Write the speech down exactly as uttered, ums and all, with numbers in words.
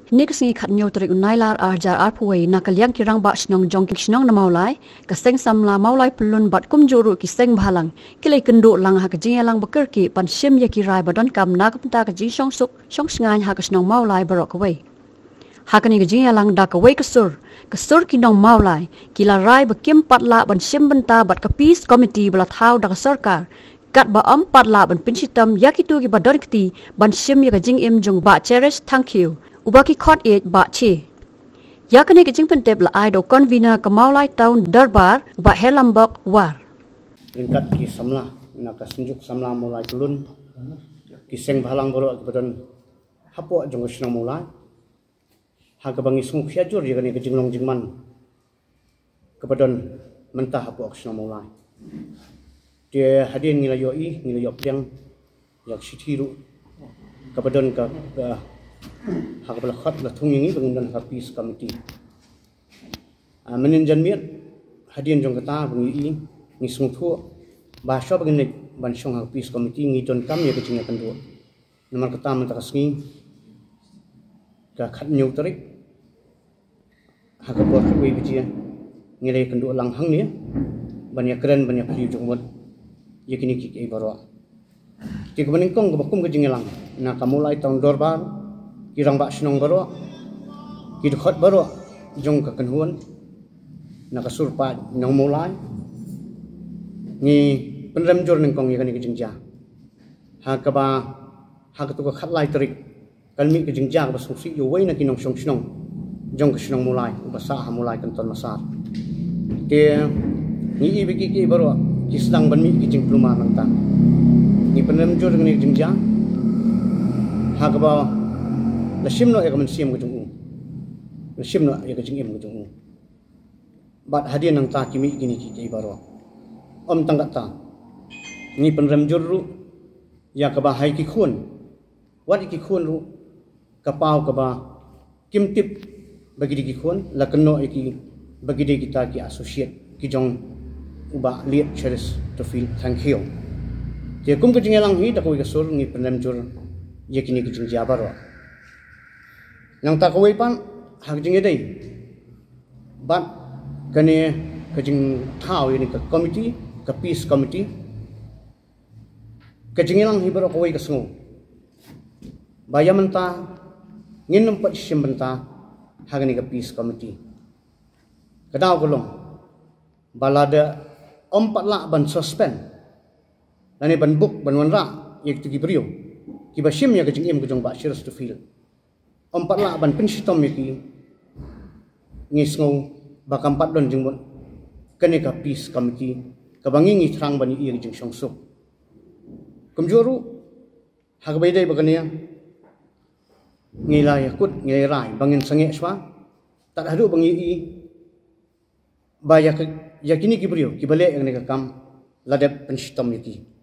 Ni kasi khat nyo trik unailar arjar arpuway na kalyang kirang ba sinong jong kisnong na maulay, kaseng samla maulay pelun bat kumjuru kiseng balang, kilay kendo lang ha kajing lang bakirki pan sim ya kirai badon kam na kapta kajing song suk song sngany ha kasnong maulay barok away. Ha kani kajing lang da kaway kasur, kasur kinong maulay, kila rai bakim patla ban sim benta bat kapis komiti balat hau da sarkar. Kat ba am patla ban pinsitam yakitu ki badon kti ban sim ya kajing im jong ba cherish thank you. Ubaki kot it ba chi. Ya kani kecing pentep la aido konvina kemaulai tahun darbar ba helambok war. Ringkat ki samla na kasenjuk samla mulai turun kiseng balang boro kebetulan hapo jong senang mulai ha kebangi sung fiajur ya kani kecing long jingman kebetulan mentah hapo senang mulai dia hadir nilai yoi nilai yok yang yak sitiru kebetulan ke hak berlakat lah thung ini pengundan kapis komiti. Meninjan miat hadian jong kata bengi ni sungtu bahasa begini bansong kapis komiti ngiton kam ya kecingnya kendua. Nomor kata mentakasngi ka khat nyau tarik hak buat kuwi bijia ngilai kendua langhang ni banyak keren banyak liu jong mod yakini ki baro. Ki kemeningkong kebakum kecingnya lang. Nah kamulai tahun dorbar kirang bak senong baro kidkhot baro jong ka kenhuan nakasurpa nang mulai ni penrem jor ning kong yakani kejingja ha ka ba ha ka tu ka khatlai trik kalmi kejingja ba susi yo wei na kinong song senong jong ka senong mulai ba sa ha mulai kan ton masar ke ni ibiki ki baro kisdang ban mi kijing pluma nang ta ni penrem jor ni kejingja ha ka ba Nasim no ya kaman siam ke jung nasim no ya ke jing em ke jung bat hadian nang ta kimi gini ki baro om tanggat ta ni penrem jurru ya ka ba hai ki khun wat ki khun ru ka pau ka ba kim tip bagi di ki khun la keno ki bagi di kita ki associate ki jong uba liat cheris to feel thank you je kum ke jing lang hi ta ko ke sur ni penrem jur ye kini ki jing ja baro nang tak kawai pan hak jing edai bat kane kajing thau ini ke komiti ke peace committee kajing lang hibaro kawai ke sengu baya menta ngin empat sim benta hak ini ke peace committee kedau kolong balada empat lak ban suspend lani ban book ban wanra yek tugi brio ki basim ya kajing em kajong ba shirs to feel empat lah ban pensitom yaki ngisngau bakam pat don jingbon kene ka peace committee kabangi ngi thrang bani i jing songsuk kumjoru hagbai dai bagania ngilai yakut ngilai rai bangin sange swa tak hadu bangi i bayak yakini kibrio kibale ngne ka kam ladep pensitom yaki